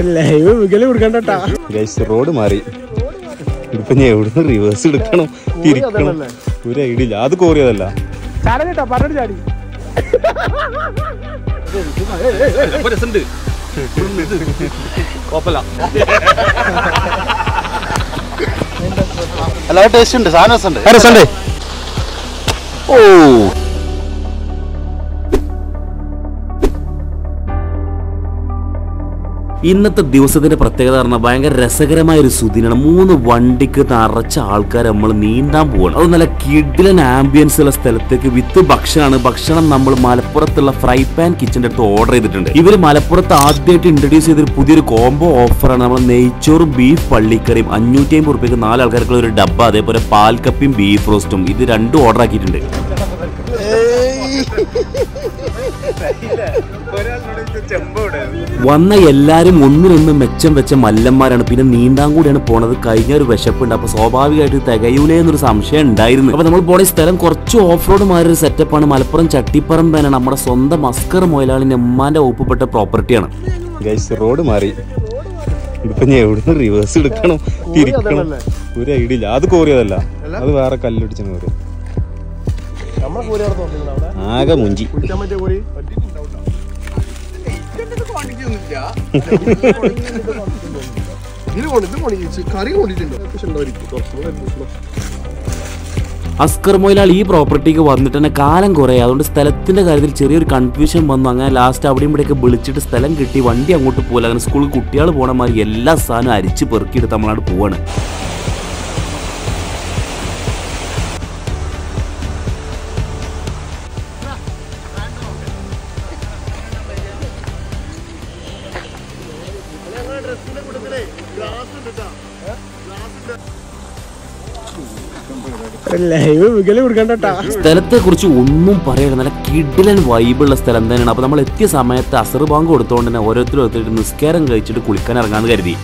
Road മാറി ഇപ്പൊ ഞാൻ എവിടുന്ന് റിവേഴ്സ് എടുക്കണം തിരിക്കണം ഒരു ഐഡിയ ഇല്ല. അത് കോറിയതല്ല. എല്ലാ ടേസ്റ്റ് ഉണ്ട്, സാധനം രസമുണ്ട്. ഓ ഇന്നത്തെ ദിവസത്തിന്റെ പ്രത്യേകത പറഞ്ഞാൽ ഭയങ്കര രസകരമായ ഒരു സുദിനാണ്. 3 വണ്ടിക്ക് നിറച്ച ആൾക്കാർ നമ്മൾ നീന്താൻ പോവാണ്. അത് നല്ല കിഡിലൻ ആംബിയൻസ് ഉള്ള സ്ഥലത്തേക്ക് വിത്ത് ഭക്ഷണമാണ്. ഭക്ഷണം നമ്മൾ മലപ്പുറത്തുള്ള ഫ്രൈ പാൻ കിച്ചന്റെ അടുത്ത് ഓർഡർ ചെയ്തിട്ടുണ്ട്. ഇവർ മലപ്പുറത്ത് ആദ്യമായിട്ട് ഇൻട്രൊഡ്യൂസ് ചെയ്തൊരു പുതിയൊരു കോംബോ ഓഫറാണ്. നമ്മൾ നെയ്ച്ചോറും ബീഫ് പള്ളിക്കറിയും 550 രൂപയ്ക്ക് 4 ആൾക്കാർക്കുള്ള ഒരു ഡബ്ബ, അതേപോലെ പാൽക്കപ്പയും ബീഫ് റോസ്റ്റും, ഇത് രണ്ടും ഓർഡർ ആക്കിയിട്ടുണ്ട്. വന്ന എല്ലാരും ഒന്നിനൊന്ന് മെച്ചം വെച്ച മല്ലന്മാരാണ്. പിന്നെ നീന്താൻ കൂടിയാണ് പോണത്. കഴിഞ്ഞ ഒരു വിശപ്പുണ്ട്, അപ്പൊ സ്വാഭാവികമായിട്ട് തികയൂലേ എന്നൊരു സംശയം ഉണ്ടായിരുന്നു. അപ്പൊ നമ്മൾ പോണ സ്ഥലം കുറച്ച് ഓഫ് റോഡ് മാറിയൊരു സെറ്റപ്പാണ്. മലപ്പുറം ചട്ടിപ്പറമ്പ് തന്നെ നമ്മുടെ സ്വന്തം അസ്കർ മൊയിലാളിന്റെ ഉമ്മാന്റെ വകുപ്പപ്പെട്ട പ്രോപ്പർട്ടിയാണ്. റോഡ് മാറി ഇപ്പൊ ഞാൻ എവിടുന്ന് റിവേഴ്സ് എടുക്കണം തിരിക്കണം ഒരു ഐഡിയ ഇല്ല. അത് കോറിയതല്ല, അത് വേറെ കല്ലുടിച്ച കോറി. ആകെ മുഞ്ചി. അസ്കർ മൊയിലാൾ ഈ പ്രോപ്പർട്ടിക്ക് വന്നിട്ട് തന്നെ കാലം കുറേ, അതുകൊണ്ട് സ്ഥലത്തിന്റെ കാര്യത്തിൽ ചെറിയൊരു കൺഫ്യൂഷൻ വന്നു. അങ്ങനെ ലാസ്റ്റ് അവിടെയും ഇവിടെയൊക്കെ വിളിച്ചിട്ട് സ്ഥലം കിട്ടി. വണ്ടി അങ്ങോട്ട് പോകില്ല. അങ്ങനെ സ്കൂളിൽ കുട്ടികൾ പോകണ മാതിരി എല്ലാ സാധനവും അരിച്ച് പെറുക്കിയെടുത്ത് നമ്മളവിടെ പോവാണ്. സ്ഥലത്തെ കുറിച്ച് ഒന്നും പറയണ്ട, നല്ല കിഡിലൻ വൈബുള്ള സ്ഥലം തന്നെയാണ്. അപ്പൊ നമ്മൾ എത്തിയ സമയത്ത് അസർ ബാങ്ക് കൊടുത്തോണ്ട് തന്നെ ഓരോരുത്തരും നിസ്കാരം കഴിച്ചിട്ട് കുളിക്കാൻ ഇറങ്ങാന്ന് കരുതി.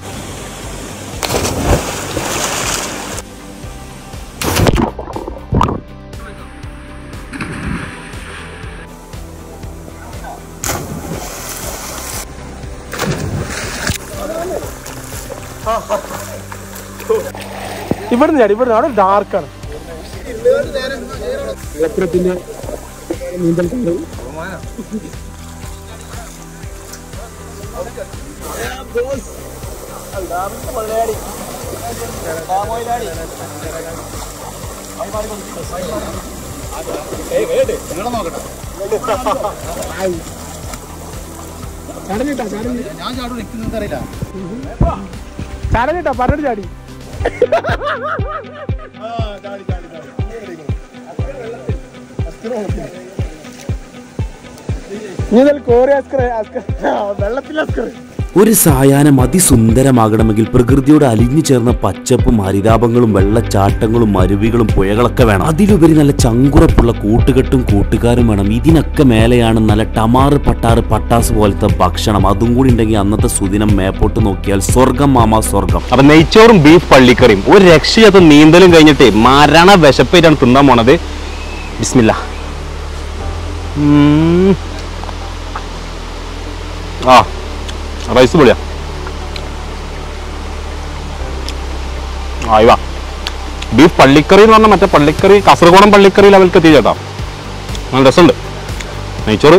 ഇവിടുന്ന് അവിടെ ഡാർക്കാണ്. മലപ്പുറത്തിന്റെ നീന്തൽ കണ്ടു. ചാടലിട്ടാ പറഞ്ഞിട്ട് ചാടി. ഒരു സായാഹ്നം അതിസുന്ദരമാകണമെങ്കിൽ പ്രകൃതിയോട് അലിഞ്ഞു ചേർന്ന പച്ചപ്പും ഹരിതാപങ്ങളും വെള്ളച്ചാട്ടങ്ങളും അരുവികളും പുഴകളൊക്കെ വേണം. അതിലുപരി നല്ല ചങ്കുറപ്പുള്ള കൂട്ടുകെട്ടും കൂട്ടുകാരും വേണം. ഇതിനൊക്കെ മേലെയാണ് നല്ല ടമാറ് പട്ടാറ് പട്ടാസ് പോലത്തെ ഭക്ഷണം. അതും കൂടി ഉണ്ടെങ്കിൽ അന്നത്തെ സുദിനം മേപ്പോട്ട് നോക്കിയാൽ സ്വർഗം മാമാ സ്വർഗം. അപ്പൊ നെയ്ച്ചോറും ബീഫ് പള്ളിക്കറിയും ഒരു രക്ഷയത്ത് നീന്തലും കഴിഞ്ഞിട്ട് മരണ വിശപ്പായിട്ടാണ് തിന്നാൻ പോണത്. ബിസ്മില്ലാ. ആ റൈസ് പൊളിയാ. ആയിവാ. ബീഫ് പള്ളിക്കറി എന്ന് പറഞ്ഞാൽ മറ്റേ പള്ളിക്കറി കാസർഗോഡൻ പള്ളിക്കറി ലെവൽക്ക് എത്തി ചേട്ടാ. നല്ല രസമുണ്ട്. നെയ്ച്ചോറ്,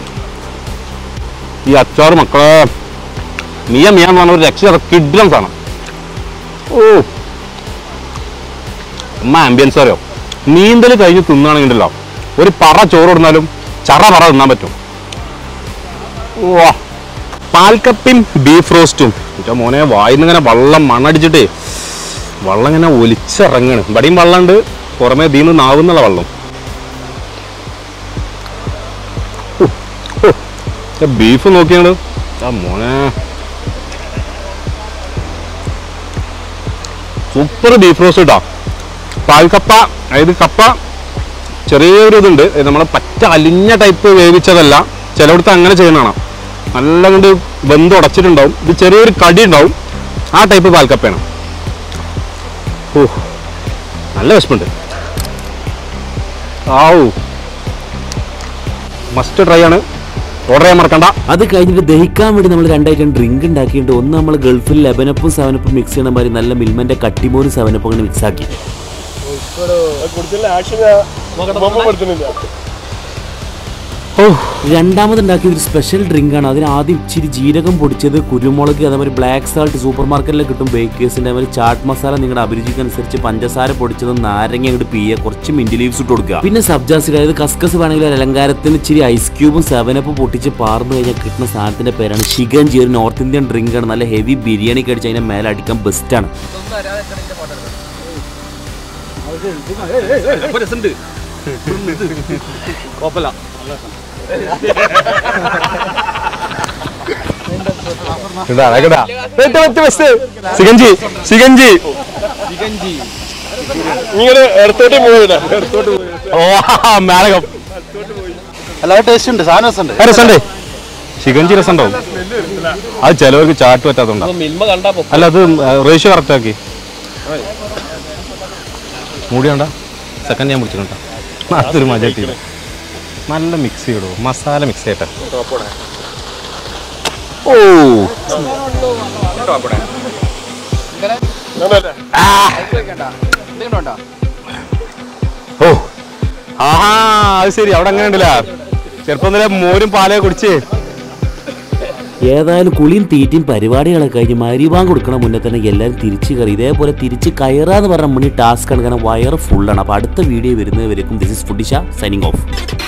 ഈ അച്ചാറ് മക്കളെ മിയാന്ന് പറഞ്ഞ ഒരു രക്ഷ കിഡ്ലൻസ് ആണ്. ഓ ആംബിയൻസ് അറിയോ. നീന്തൽ കഴിഞ്ഞ് തിന്നാണെങ്കിലോ ഒരു പറ ചോറ് കൊടുത്താലും ചറ പറ തിന്നാൻ പറ്റും. ഓ പാൽക്കപ്പയും ബീഫ് റോസ്റ്റും മോനെ വായിന്ന് ഇങ്ങനെ വെള്ളം മണ്ണടിച്ചിട്ടേ വെള്ളം ഇങ്ങനെ ഒലിച്ചിറങ്ങാണ്. ഇവിടെയും വെള്ളമുണ്ട്, പുറമെ ദീന്ന് നാവുന്നുള്ള വെള്ളം. ബീഫ് നോക്കിയാണ് മോനെ സൂപ്പർ ബീഫ് റോസ്റ്റ് ഇട്ടാ. പാൽക്കപ്പ, അതായത് കപ്പ ചെറിയൊരു ഇതുണ്ട്, നമ്മളെ പറ്റ അലിഞ്ഞ ടൈപ്പ് വേവിച്ചതല്ല. ചിലയിടത്ത് അങ്ങനെ ചെയ്യണതാണ്. നല്ല കൊണ്ട് വെന്ത് ഉടച്ചിട്ടുണ്ടാവും. ഇത് ചെറിയൊരു കടി ഉണ്ടാവും. ആ ടൈപ്പ് പാൽക്കപ്പയാണ്. ഓ നല്ല വിശപ്പുണ്ട്. ആവൂ മസ്റ്റ് ട്രൈ ആണ്. ഓർഡർ ചെയ്യാൻ മറക്കണ്ട. അത് കഴിഞ്ഞിട്ട് ദഹിക്കാൻ വേണ്ടി നമ്മൾ 2 ഐറ്റം ഡ്രിങ്ക് ഉണ്ടാക്കിയിട്ട് ഒന്ന് നമ്മൾ ഗൾഫിൽ ലെബനപ്പും 7-അപ്പും മിക്സ് ചെയ്യണ മാതിരി നല്ല മിൽമന്റെ കട്ടിമോനും 7-അപ്പും അങ്ങനെ മിക്സ് ആക്കി. രണ്ടാമത് ഉണ്ടാക്കിയ ഒരു സ്പെഷ്യൽ ഡ്രിങ്ക് ആണ്. അതിന് ആദ്യം ഇച്ചിരി ജീരകം പൊടിച്ചത്, കുരുമുളക്, അതേമാതിരി ബ്ലാക്ക് സാൾട്ട് സൂപ്പർ മാർക്കറ്റിൽ കിട്ടും ബേക്കേഴ്സിന്റെ, അതേമാതിരി ചാട്ട് മസാല നിങ്ങളുടെ അഭിരുചിക്കനുസരിച്ച്, പഞ്ചസാര പൊടിച്ചത്, നാരങ്ങ അങ്ങോട്ട് പിയ്യുക, കുറച്ച് മിന്റ് ലീവ്സ് ഇട്ട് കൊടുക്കുക. പിന്നെ സബ്ജാസിഡ്, അതായത് കസ്കസ് വേണമെങ്കിൽ അലങ്കാരത്തിന് ഇച്ചിരി ഐസ് ക്യൂബും 7-അപ്പും പൊട്ടിച്ച് പാർന്നു കഴിഞ്ഞാൽ കിട്ടുന്ന സാധനത്തിന്റെ പേരാണ് ഷിഗഞ്ചി. ഒരു നോർത്ത് ഇന്ത്യൻ ഡ്രിങ്ക് ആണ്. നല്ല ഹെവി ബിരിയാണി കഴിച്ച് അതിന്റെ മേലെ അടിക്കാൻ ബെസ്റ്റ് ആണ്. സിഗഞ്ചി സിഗഞ്ചി മേളകം എല്ലാ ടേസ്റ്റ് ഉണ്ട്, സാധനം രസമുണ്ട്. രസമുണ്ട്. ചിക്കൻചി രസമുണ്ടാവും. അത് ചിലവർക്ക് ചാട്ട് പറ്റാത്തതുണ്ടാവും. അല്ല, അത് റേഷ്യോ കറക്റ്റ് ആക്കി മൂടിയാണ്ട. സെക്കൻഡ് ഞാൻ പിടിച്ചിട്ടുണ്ടോ? അതൊരു മജ കിട്ടിയില്ല. നല്ല മിക്സ് ചെയ്തോ, മസാല മിക്സ് ചെയ്യട്ടെ. ഓ ഓ ആ അത് ശരി. അവിടെ അങ്ങനെ ഉണ്ടല്ല, ചെറുപ്പം തന്നെ മോരും പാലൊക്കെ കുടിച്ച്. ഏതായാലും കുളിയും തീറ്റയും പരിപാടികളൊക്കെ കഴിഞ്ഞ് മരിവാൻ കൊടുക്കണ മുന്നേ തന്നെ എല്ലാവരും തിരിച്ച് കയറി. ഇതേപോലെ തിരിച്ച് കയറാന്ന് പറഞ്ഞ മണി ടാസ്ക് ആണ്, കാരണം വയറ് ഫുള്ളാണ്. അപ്പോൾ അടുത്ത വീഡിയോ വരുന്നവരേക്കും this is foodie Sha signing of.